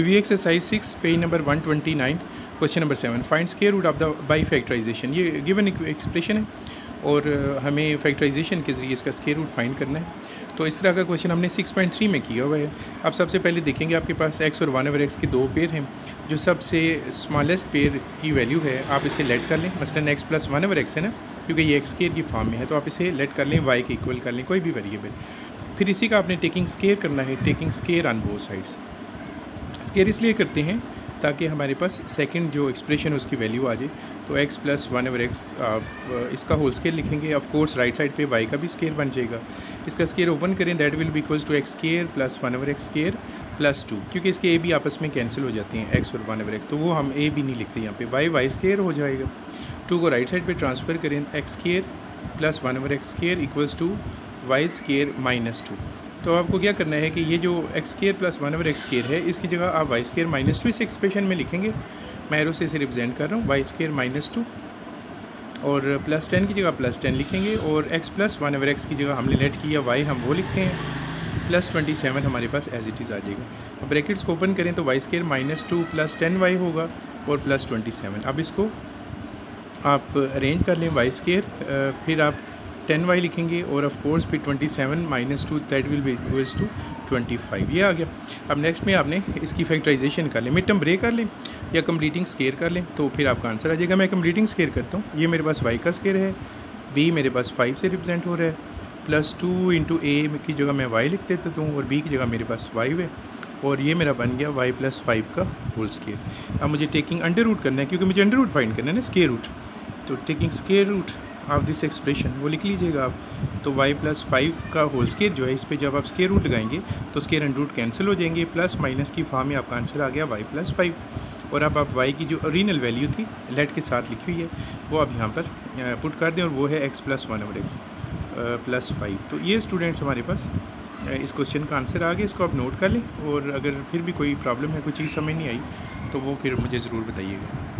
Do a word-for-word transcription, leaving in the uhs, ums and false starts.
Review exercise six page number one twenty nine question number seven find square root of the by factorization. ये given expression है और हमें factorisation के ज़रिए इसका स्क्वायर रूट फाइंड करना है। तो इस तरह का क्वेश्चन हमने सिक्स पॉइंट थ्री में किया हुआ है। अब सबसे पहले देखेंगे आपके पास एक्स और वन ओवर एक्स के दो पेयर हैं। जो सबसे स्मॉलेस्ट पेयर की वैल्यू है आप इसे लेट कर लें, मसलन X plus one over X है ना, क्योंकि ये एक्स स्क्वायर की फॉर्म में है, तो आप इसे लेट कर लें, वाई के इक्वल कर लें कोई भी वेरिएबल। फिर इसी का आपने टेकिंग स्क्वायर करना है, taking square on both sides. Square इसलिए करते हैं ताकि हमारे पास सेकंड जो एक्सप्रेशन उसकी वैल्यू आ जाए। तो x plus one over x आप इसका होल स्क्वायर लिखेंगे। ऑफ कोर्स राइट साइड पे y का भी स्क्वायर बन जाएगा। इसका स्क्वायर ओपन करें, that will be equals to x square plus one over x square plus two, क्योंकि इसके a भी आपस में कैंसिल हो जाते हैं x और वन ओवर एक्स, तो वो हम a भी नहीं लिखते यहाँ पे, y वाई स्क्वायर हो जाएगा। टू को राइट साइड पर ट्रांसफ़र करें, x square plus one over x square equals to y square minus two. तो आपको क्या करना है कि ये जो x square plus one over x square है, इसकी जगह आप वाई स्क्वायर माइनस टू इस एक्सप्रेशन में लिखेंगे। मैं एरो से इसे रिप्रेजेंट कर रहा हूँ, वाई स्क्वायर माइनस टू, और प्लस टेन की जगह प्लस टेन लिखेंगे, और x plus one over x की जगह हमने लेट किया वाई, हम वो लिखते हैं, प्लस ट्वेंटी सेवन हमारे पास एज इट इज़ आ जाएगा। अब ब्रैकेट्स को ओपन करें तो y square minus two plus ten y होगा और प्लस ट्वेंटी सेवन। अब इसको आप अरेंज कर लें, वाई स्क्वायर फिर आप टेन वाई लिखेंगे, और ऑफ कोर्स फिर twenty seven minus two that will be equals to twenty five. ये आ गया। अब नेक्स्ट में आपने इसकी फैक्टराइजेशन कर लें, मिड टर्म ब्रेक कर लें या कंप्लीटिंग स्क्वायर कर लें, तो फिर आपका आंसर आ जाएगा। मैं कंप्लीटिंग स्क्वायर करता हूँ। ये मेरे पास वाई का स्क्वायर है, बी मेरे पास फाइव से रिप्रेजेंट हो रहा है, प्लस टू इंटू ए की जगह मैं वाई लिख देता हूँ और बी की जगह मेरे पास फाइव है, और ये मेरा बन गया वाई प्लस फाइव का होल स्क्वायर। अब मुझे टेकिंग अंडर रूट करना है, क्योंकि मुझे अंडर रूट फाइंड करना है ना, स्क्वायर रूट। तो taking square root of this expression वो लिख लीजिएगा आप। तो y प्लस फाइव का होल स्क्वायर जो है, इस पे जब आप स्क्वायर रूट लगाएंगे तो स्क्वायर एंड रूट कैंसिल हो जाएंगे, प्लस माइनस की फॉर्म में आपका आंसर आ गया y प्लस फाइव। और अब आप y की जो ओरिजिनल वैल्यू थी लेट के साथ लिखी हुई है वो आप यहाँ पर पुट कर दें, और वो है x plus one over x plus five. तो ये स्टूडेंट्स हमारे पास इस क्वेश्चन का आंसर आ गया। इसको आप नोट कर लें, और अगर फिर भी कोई प्रॉब्लम है, कोई चीज़ समझ नहीं आई, तो वो फिर मुझे ज़रूर बताइएगा।